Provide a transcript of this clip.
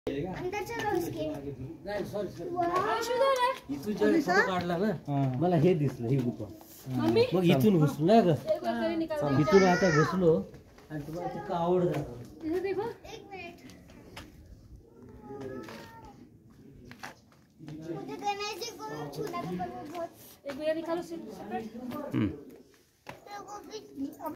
अंदर चलो उसके नाही सॉरी इथून जे फोटो काढला ना मला हे दिसलं हे गुफा मग इथून घुसलो ना ग इथून आता घुसलो आणि तुम्हाला ते कावड जातं इधर देखो एक मिनट मुझे गणेश जी को छूना था पर वो बहुत एक मिनट निकालो सेपरेट